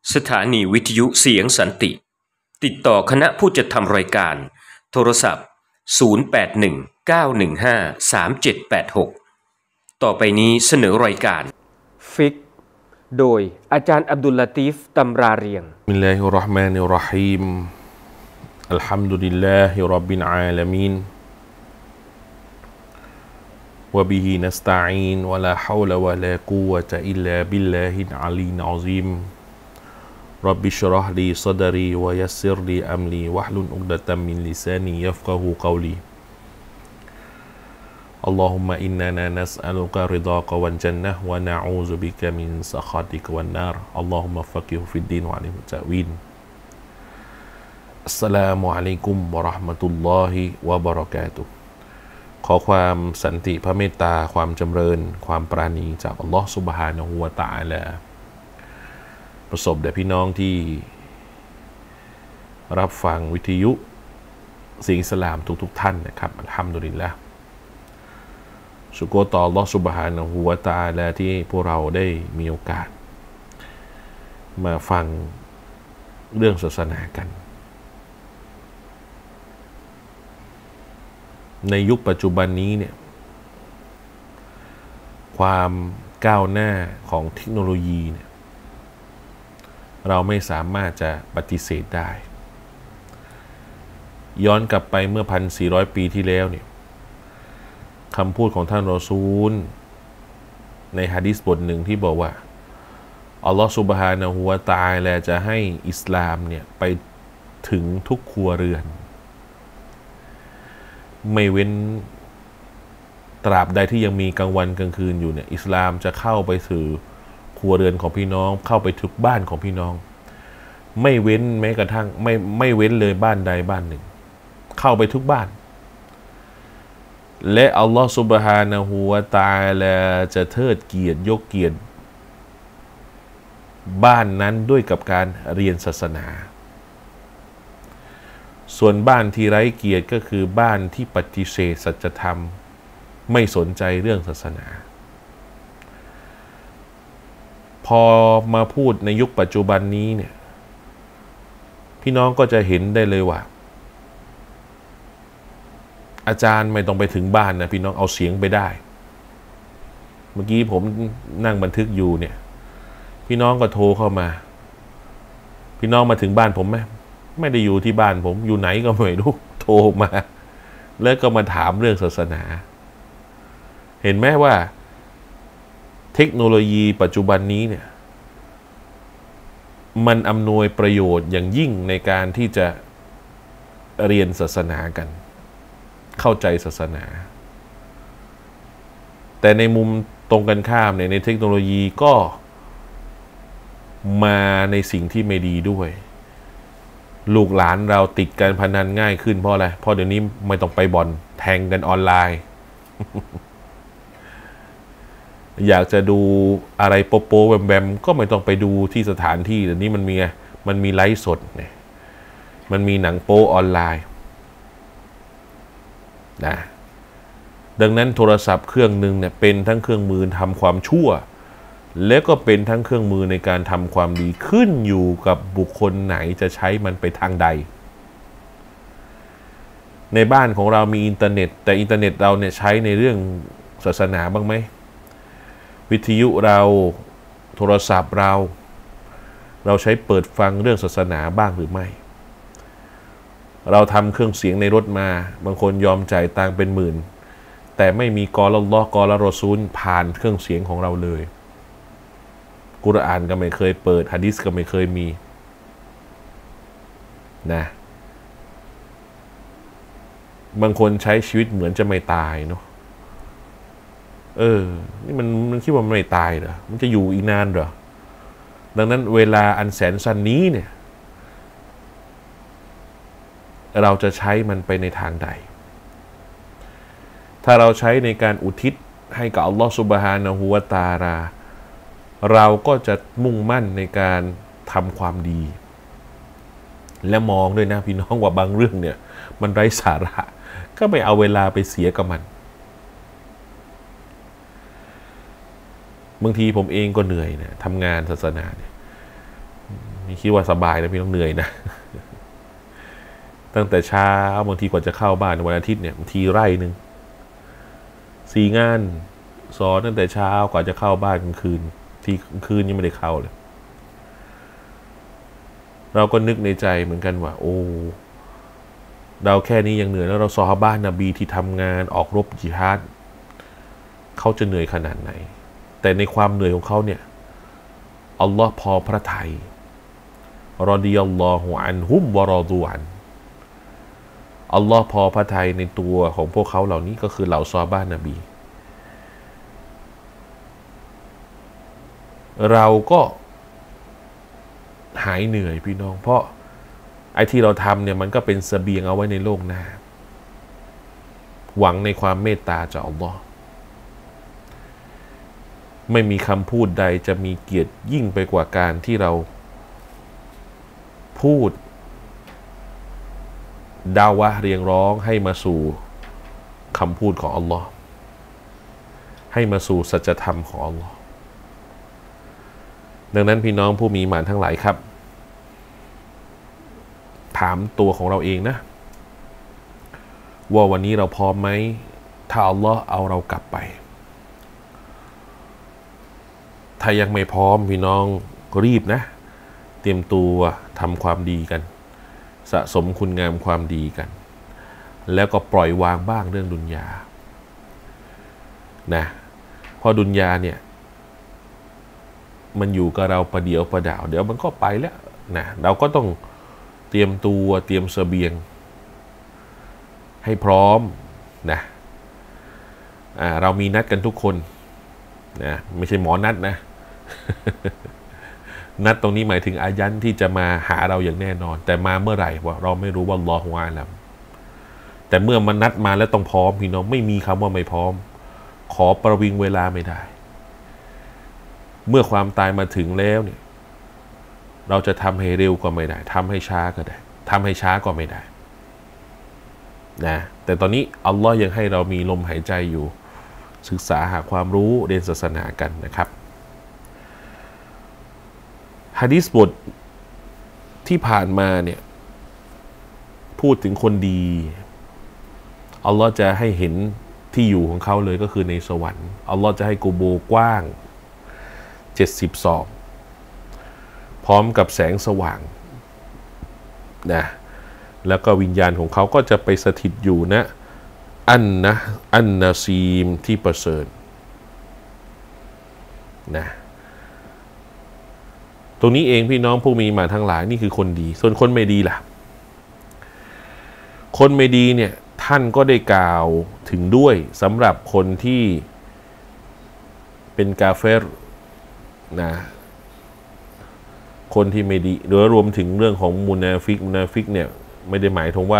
สถานีวิทยุเสียงสันติติดต่อคณะผู้จัดทำรายการโทรศัพท์0819153786ต่อไปนี้เสนอรายการฟิกโดยอาจารย์อับดุลลาตีฟตำราเรียงบิสมิลลาฮิรเราะห์มานิรเราะฮีมอัลฮัมดุลิลลาฮิร็อบบิลอาลามีนวะบิฮินัสตะอีนวะลาฮาวละวะลากุวะตะอิลลาบิลลาฮิลอะลีอะซีมร็อบบิชเราะห์ลีศดรีวะยัสซิรลีอัมรีวะฮลุลอุกดะตัมมินลิซานียัฟกะฮูกอลีอัลลอฮุมมะอินนานัสอะลุกะริฎากะวัลญันนะฮ์วะนะอูซุบิกะมินซะฆอติกะวันนารอัลลอฮุมมะฟักกิฮุฟิดดีนวะอะลิมุตตะวีนอัสสลามุอะลัยกุมวะเราะห์มะตุลลอฮิวะบะเราะกาตุฮ์ขอความสันติพระเมตตาความจำเริญความปราณีจากอัลลอฮ์ซุบฮานะฮูวะตะอาลาประสบแด่พี่น้องที่รับฟังวิทยุเสียงอิสลามทุกท่านนะครับอัลฮัมดุลิลละห์ชุกรต่ออัลลอฮ์ซุบฮานะฮูวะตะอาลาที่พวกเราได้มีโอกาสมาฟังเรื่องศาสนากันในยุคปัจจุบันนี้เนี่ยความก้าวหน้าของเทคโนโลยีเนี่ยเราไม่สามารถจะปฏิเสธได้ย้อนกลับไปเมื่อ 1,400 ปีที่แล้วเนี่ยคำพูดของท่านรอซูลในหะดีษบทหนึ่งที่บอกว่าอัลลอฮฺซุบฮานะฮูวะตะอาลาจะให้อิสลามเนี่ยไปถึงทุกครัวเรือนไม่เว้นตราบใดที่ยังมีกลางวันกลางคืนอยู่เนี่ยอิสลามจะเข้าไปสู่ครัวเรือนของพี่น้องเข้าไปทุกบ้านของพี่น้องไม่เว้นแม้กระทั่งไม่เว้นเลยบ้านใดบ้านหนึ่งเข้าไปทุกบ้านและอัลลอฮฺซุบฮานะฮูวะตะอาลาจะเทิดเกียรติยกเกียรติบ้านนั้นด้วยกับการเรียนศาสนาส่วนบ้านที่ไร้เกียรติก็คือบ้านที่ปฏิเสธสัจธรรมไม่สนใจเรื่องศาสนาพอมาพูดในยุคปัจจุบันนี้เนี่ยพี่น้องก็จะเห็นได้เลยว่าอาจารย์ไม่ต้องไปถึงบ้านนะพี่น้องเอาเสียงไปได้เมื่อกี้ผมนั่งบันทึกอยู่เนี่ยพี่น้องก็โทรเข้ามาพี่น้องมาถึงบ้านผมไหมไม่ได้อยู่ที่บ้านผมอยู่ไหนก็ไม่รู้โทรมาแล้วก็มาถามเรื่องศาสนาเห็นไหมว่าเทคโนโลยีปัจจุบันนี้เนี่ยมันอำนวยประโยชน์อย่างยิ่งในการที่จะเรียนศาสนากันเข้าใจศาสนาแต่ในมุมตรงกันข้ามในเทคโนโลยีก็มาในสิ่งที่ไม่ดีด้วยลูกหลานเราติดการพนันง่ายขึ้นเพราะอะไรเพราะเดี๋ยวนี้ไม่ต้องไปบ่อนแทงกันออนไลน์ อยากจะดูอะไรโป๊ะๆแบมๆก็ไม่ต้องไปดูที่สถานที่เดี๋ยวนี้มันมีไลฟ์สดเนี่ยมันมีหนังโป๊ออนไลน์นะดังนั้นโทรศัพท์เครื่องหนึ่งเนี่ยเป็นทั้งเครื่องมือทำความชั่วและก็เป็นทั้งเครื่องมือในการทำความดีขึ้นอยู่กับบุคคลไหนจะใช้มันไปทางใดในบ้านของเรามีอินเทอร์เน็ตแต่อินเทอร์เน็ตเราเนี่ยใช้ในเรื่องศาสนาบ้างไหมวิทยุเราโทรศัพท์เราใช้เปิดฟังเรื่องศาสนาบ้างหรือไม่เราทำเครื่องเสียงในรถมาบางคนยอมจ่ายตังค์เป็นหมื่นแต่ไม่มีกอลัลลอฮ์กอละรอซูลผ่านเครื่องเสียงของเราเลยกุรอานก็ไม่เคยเปิดหะดีษก็ไม่เคยมีนะบางคนใช้ชีวิตเหมือนจะไม่ตายเนาะนี่มันคิดว่ามันไม่ตายเหรอมันจะอยู่อีกนานเหรอดังนั้นเวลาอันแสนสั้นนี้เนี่ยเราจะใช้มันไปในทางใดถ้าเราใช้ในการอุทิศให้กับอัลลอฮฺซุบฮานะฮูวะตะอาลาเราก็จะมุ่งมั่นในการทำความดีและมองด้วยนะพี่น้องว่าบางเรื่องเนี่ยมันไร้สาระก็ไม่เอาเวลาไปเสียกับมันบางทีผมเองก็เหนื่อยเนี่ยทำงานศาสนาเนี่ยไม่คิดว่าสบายนะพี่ต้องเหนื่อยนะ ตั้งแต่เช้าบางทีกว่าจะเข้าบ้านวันอาทิตย์เนี่ยบางทีไร่หนึ่ง4 งานสอนตั้งแต่เช้ากว่าจะเข้าบ้านกลางคืนที่กลางคืนยังไม่ได้เข้าเลยเราก็นึกในใจเหมือนกันว่าโอ้เราแค่นี้ยังเหนื่อยแล้วเราซอฮาบะห์นบีที่ทำงานออกรบญิฮาดเขาจะเหนื่อยขนาดไหนแต่ในความเหนื่อยของเขาเนี่ยอัลลอฮ์พอพระทัยรอฎิยัลลอฮุอันฮุมวะรอฎูอันอัลลอฮ์พอพระทัยในตัวของพวกเขาเหล่านี้ก็คือเหล่าซอฮาบะห์นบีเราก็หายเหนื่อยพี่น้องเพราะไอ้ที่เราทำเนี่ยมันก็เป็นเสบียงเอาไว้ในโลกหน้าหวังในความเมตตาจากอัลลอฮ์ไม่มีคำพูดใดจะมีเกียรติยิ่งไปกว่าการที่เราพูดดาวะเรียงร้องให้มาสู่คำพูดของอัลลอฮ์ให้มาสู่สัจธรรมของอัลลอฮ์ดังนั้นพี่น้องผู้มีหมานทั้งหลายครับถามตัวของเราเองนะว่าวันนี้เราพร้อมไหมถ้าอัลลอฮ์เอาเรากลับไปถ้ายังไม่พร้อมพี่น้องรีบนะเตรียมตัวทำความดีกันสะสมคุณงามความดีกันแล้วก็ปล่อยวางบ้างเรื่องดุนยานะเพราะดุนยาเนี่ยมันอยู่กับเราประเดี๋ยวประดาวเดี๋ยวมันก็ไปแล้วนะเราก็ต้องเตรียมตัวเตรียมเสบียงให้พร้อมนะเรามีนัดกันทุกคนนะไม่ใช่หมอนัดนะ นัดตรงนี้หมายถึงอายันที่จะมาหาเราอย่างแน่นอนแต่มาเมื่อไหร่วะเราไม่รู้ว่าอัลลอฮุอาลัมแต่เมื่อมันนัดมาแล้วต้องพร้อมพี่น้องไม่มีคำว่าไม่พร้อมขอประวิงเวลาไม่ได้เมื่อความตายมาถึงแล้วเนี่ยเราจะทำให้เร็วก็ไม่ได้ทำให้ช้าก็ได้ทำให้ช้าก็ไม่ได้นะแต่ตอนนี้อัลลอฮ์ยังให้เรามีลมหายใจอยู่ศึกษาหาความรู้เรียนศาสนากันนะครับหะดีษบทที่ผ่านมาเนี่ยพูดถึงคนดีอัลลอฮ์จะให้เห็นที่อยู่ของเขาเลยก็คือในสวรรค์อัลลอฮ์จะให้กุโบร์กว้าง70 ศอกพร้อมกับแสงสว่างนะแล้วก็วิญญาณของเขาก็จะไปสถิตอยู่นะอันนาซีมที่ประเสริฐนะตรงนี้เองพี่น้องผู้มีมาทั้งหลายนี่คือคนดีส่วนคนไม่ดีล่ะคนไม่ดีเนี่ยท่านก็ได้กล่าวถึงด้วยสำหรับคนที่เป็นกาเฟรนะคนที่ไม่ดีหรือรวมถึงเรื่องของมุนาฟิกเนี่ยไม่ได้หมายถึงว่า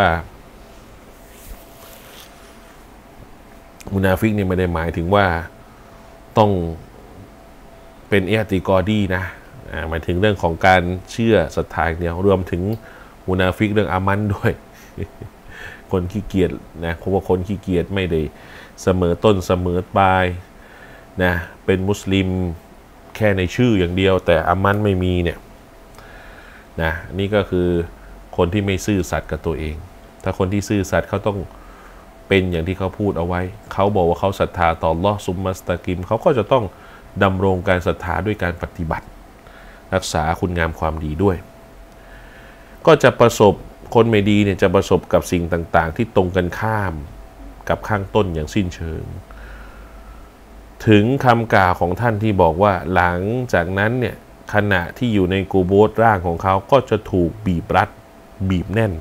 มุนาฟิกเนี่ยไม่ได้หมายถึงว่าต้องเป็นอิอ์ติกอดีนะหมายถึงเรื่องของการเชื่อศรัทธาเดียวรวมถึงมุนาฟิกเรื่องอามันด้วย คนขี้เกียจนะเพราะว่าคนขี้เกียจไม่ได้เสมอต้นเสมอปลายนะเป็นมุสลิมแค่ในชื่ออย่างเดียวแต่อามันไม่มีเนี่ยนะนี่ก็คือคนที่ไม่ซื่อสัตย์กับตัวเองถ้าคนที่ซื่อสัตย์เขาต้องเป็นอย่างที่เขาพูดเอาไว้เขาบอกว่าเขาศรัทธาต่ออัลเลาะห์ซุมมัสตะกิมเขาก็จะต้องดำรงการศรัทธาด้วยการปฏิบัติรักษาคุณงามความดีด้วยก็จะประสบคนไม่ดีเนี่ยจะประสบกับสิ่งต่างๆที่ตรงกันข้ามกับข้างต้นอย่างสิ้นเชิงถึงคำกล่าวของท่านที่บอกว่าหลังจากนั้นเนี่ยขณะที่อยู่ในกูโบสร่างของเขาก็จะถูกบีบรัดบีบแน่น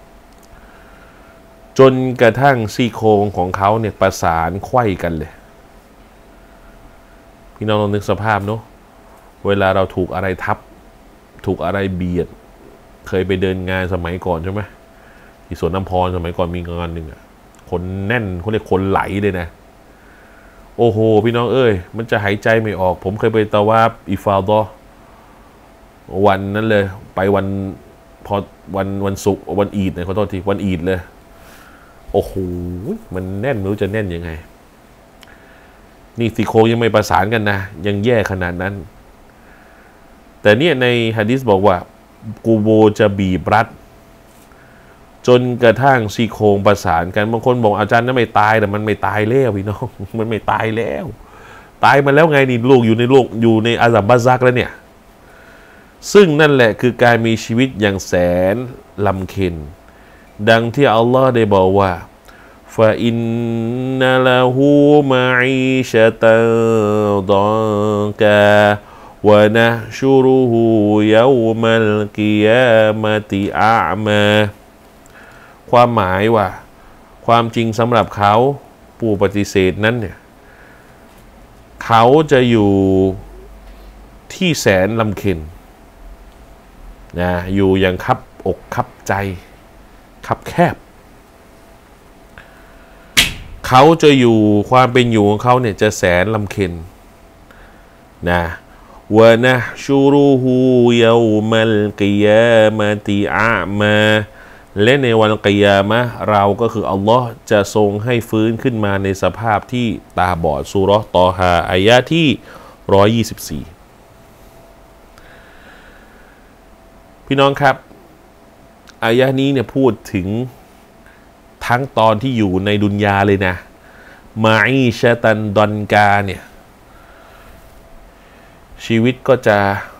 จนกระทั่งซี่โครงของเขาเนี่ยประสานไขว้กันเลยพี่น้องลองนึกสภาพเนาะเวลาเราถูกอะไรทับถูกอะไรเบียดเคยไปเดินงานสมัยก่อนใช่ไหมที่สวนน้ำพรสมัยก่อนมีงานหนึ่งอะคนแน่นเขาเรียกคนไหลเลยนะโอ้โหพี่น้องเอ้ยมันจะหายใจไม่ออกผมเคยไปตะวาบอิฟาดอวันนั้นเลยไปวันพอวันศุกร์วันอีดเนี่ยขอโทษทีวันอีดเลยโอ้โหมันแน่นไม่รู้จะแน่นยังไงนี่ซี่โครงยังไม่ประสานกันนะยังแย่ขนาดนั้นแต่เนี่ยในหะดีษบอกว่ากูโบจะบีบรัดจนกระทั่งซี่โครงประสานกันบางคนบอกอาจารย์นั้นไม่ตายแต่มันไม่ตายแล้วพี่น้องมันไม่ตายแล้วตายมาแล้วไงนี่ลูกอยู่ในโลกอยู่ในอาซับบาซักแล้วเนี่ยซึ่งนั่นแหละคือการมีชีวิตอย่างแสนลำเค็ญดังที่อัลลอฮ์ได้บอกว่าฟาอินนัลฮูมาอิชะตันดอกาวะนะชุรุฮูยามัลกิยามะติอามาความหมายว่าความจริงสำหรับเขาผู้ปฏิเสธนั้นเนี่ยเขาจะอยู่ที่แสนลำเค็ญนะอยู่อย่างคับอกคับใจคับแคบเขาจะอยู่ความเป็นอยู่ของเขาเนี่ยจะแสนลำเค็ญนะวะนะชุรุฮูยามัลกิยามะติอามาและในวันกิยามะห์เราก็คืออัลลอฮ์จะทรงให้ฟื้นขึ้นมาในสภาพที่ตาบอดซูเราะห์ตอฮาอายะที่124พี่น้องครับอายะนี้เนี่ยพูดถึงทั้งตอนที่อยู่ในดุนยาเลยนะมาอีชะตันดอนกาเนี่ยชีวิตก็จะ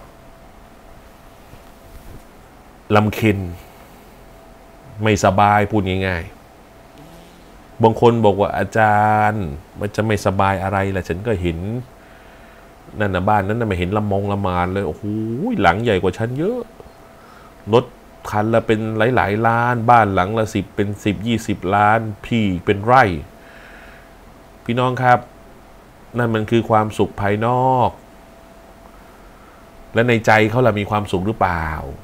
ลำเค็ญไม่สบายพูดง่ายๆบางคนบอกว่าอาจารย์มันจะไม่สบายอะไรล่ะฉันก็เห็นนั่นนะบ้านนั้นน่ะไม่เห็นละมานเลยโอ้โหหลังใหญ่กว่าฉันเยอะรถคันละเป็นหลายๆล้านบ้านหลังละ10เป็น10-20 ล้านพี่เป็นไร่พี่น้องครับนั่นมันคือความสุขภายนอกและในใจเขาล่ะมีความสุขหรือเปล่า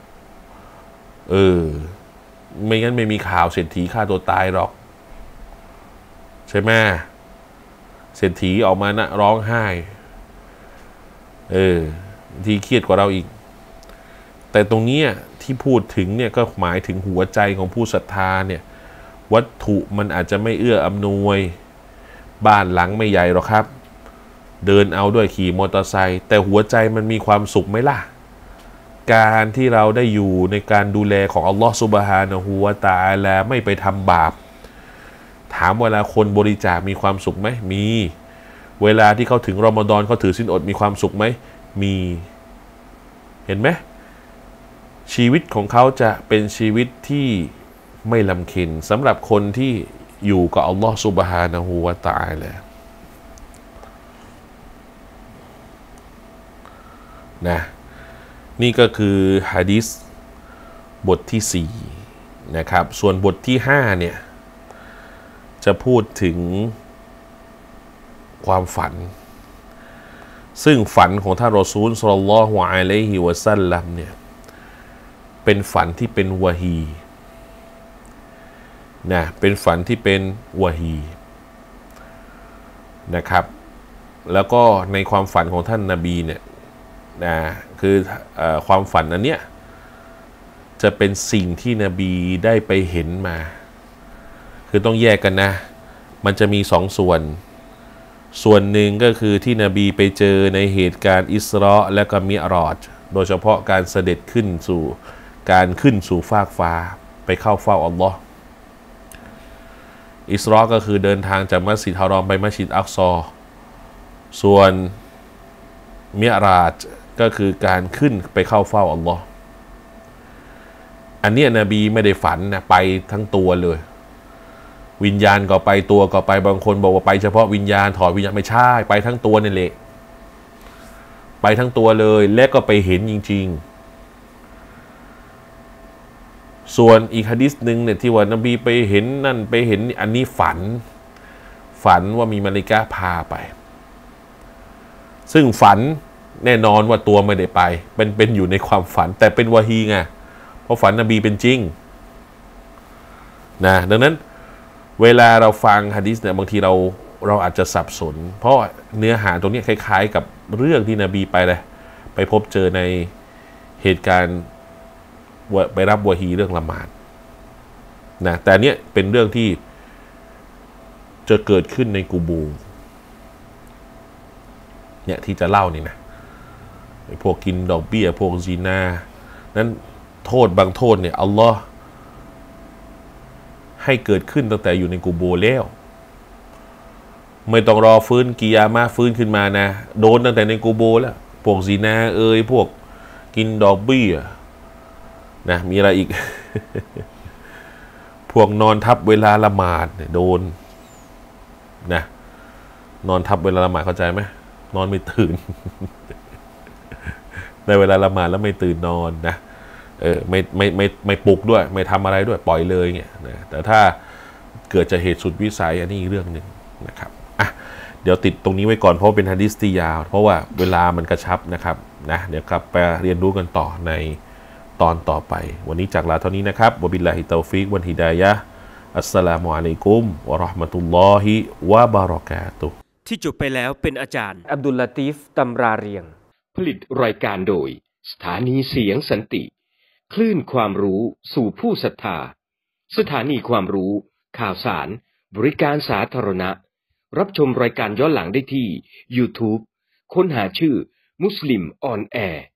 ไม่งั้นไม่มีข่าวเศรษฐีฆ่าตัวตายหรอกใช่ไหมเศรษฐีออกมานะร้องไห้ทีเครียดกว่าเราอีกแต่ตรงนี้ที่พูดถึงเนี่ยก็หมายถึงหัวใจของผู้ศรัทธาเนี่ยวัตถุมันอาจจะไม่เอื้ออำนวยบ้านหลังไม่ใหญ่หรอกครับเดินเอาด้วยขี่มอเตอร์ไซค์แต่หัวใจมันมีความสุขไหมล่ะการที่เราได้อยู่ในการดูแลของอัลลอฮฺซุบฮานะฮูวะตะอาลาไม่ไปทำบาปถามเวลาคนบริจาคมีความสุขไหมมีเวลาที่เขาถึงรอมฎอนเขาถือศีลอดมีความสุขไหมมีเห็นไหมชีวิตของเขาจะเป็นชีวิตที่ไม่ลำเค็ญสำหรับคนที่อยู่กับอัลลอฮฺซุบฮานะฮูวะตะอาลานะนี่ก็คือหะดีษบทที่4นะครับส่วนบทที่5เนี่ยจะพูดถึงความฝันซึ่งฝันของท่านรอซูลศ็อลลัลลอฮุอะลัยฮิวะซัลลัมเนี่ยเป็นฝันที่เป็นวะฮีนะเป็นฝันที่เป็นวะฮีนะครับแล้วก็ในความฝันของท่านนบีเนี่ยนะคือความฝันอันเนี้ยจะเป็นสิ่งที่นบีได้ไปเห็นมาคือต้องแยกกันนะมันจะมี2ส่วนหนึ่งก็คือที่นบีไปเจอในเหตุการณ์อิสเราะห์และก็มิอ์เราะญ์โดยเฉพาะการเสด็จขึ้นสู่ฟากฟ้าไปเข้าเฝ้าอัลลอฮ์อิสเราะห์ก็คือเดินทางจากมัสยิดฮารอมไปมัสยิดอักซอส่วนมิอ์เราะญ์ก็คือการขึ้นไปเข้าเฝ้าอัลลอฮ์อันนี้นบีไม่ได้ฝันนะไปทั้งตัวเลยวิญญาณก็ไปตัวก็ไปบางคนบอกว่าไปเฉพาะวิญญาณถอดวิญญาณไม่ใช่ไปทั้งตัวนี่แหละไปทั้งตัวเลยและก็ไปเห็นจริงๆส่วนอีกหะดีษหนึ่งเนี่ยที่ว่านบีไปเห็นนั่นไปเห็นอันนี้ฝันว่ามีมะลาอิกะฮ์พาไปซึ่งฝันแน่นอนว่าตัวไม่ได้ไปเป็นอยู่ในความฝันแต่เป็นวะฮีไงเพราะฝันนบีเป็นจริงนะดังนั้นเวลาเราฟังหะดีษเนี่ยบางทีเราอาจจะสับสนเพราะเนื้อหาตรงนี้คล้ายๆกับเรื่องที่นบีไปพบเจอในเหตุการณ์ไปรับวะฮีเรื่องละหมาดนะแต่เนี้ยเป็นเรื่องที่จะเกิดขึ้นในกูโบร์เนี่ยที่จะเล่านี่นะพวกกินดอกเบี้ยพวกซินานั้นโทษบางโทษเนี่ยอัลลอฮ์ให้เกิดขึ้นตั้งแต่อยู่ในกุโบร์แล้วไม่ต้องรอฟื้นกิยามะห์ฟื้นขึ้นมานะโดนตั้งแต่ในกุโบร์แล้วพวกซินาพวกกินดอกเบี้ยนะมีอะไรอีก พวกนอนทับเวลาละหมาดเนี่ยโดนนะนอนทับเวลาละหมาดเข้าใจไหมนอนไม่ตื่น ในเวลาละหมาดแล้วไม่ตื่นนอนนะไม่ปลุกด้วยไม่ทำอะไรด้วยปล่อยเลยเนี่ยนะแต่ถ้าเกิดจะเหตุสุดวิสัยอันนี้เรื่องหนึ่งนะครับอ่ะเดี๋ยวติดตรงนี้ไว้ก่อนเพราะเป็นหะดีษที่ยาวเพราะว่าเวลามันกระชับนะครับนะเดี๋ยวกลับไปเรียนรู้กันต่อในตอนต่อไปวันนี้จากลาเท่านี้นะครับวะบิลลาฮิตตอฟิกวันฮิดายะห์อัสสลามุอะลัยกุมวะเราะห์มะตุลลอฮิวะบะเราะกาตุฮ์ที่จบไปแล้วเป็นอาจารย์อับดุลลาตีฟตำราเรียงผลิตรายการโดยสถานีเสียงสันติคลื่นความรู้สู่ผู้ศรัทธาสถานีความรู้ข่าวสารบริการสาธารณะรับชมรายการย้อนหลังได้ที่ YouTube ค้นหาชื่อมุสลิมออนแอร์